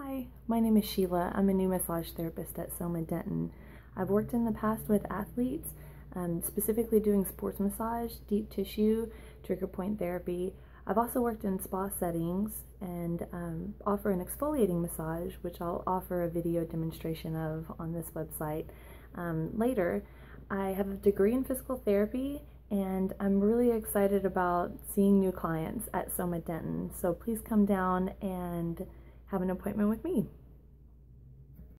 Hi, my name is Sheila. I'm a new massage therapist at Somadenton. I've worked in the past with athletes, specifically doing sports massage, deep tissue, trigger point therapy. I've also worked in spa settings and offer an exfoliating massage, which I'll offer a video demonstration of on this website later. I have a degree in physical therapy, and I'm really excited about seeing new clients at Somadenton. So please come down and have an appointment with me.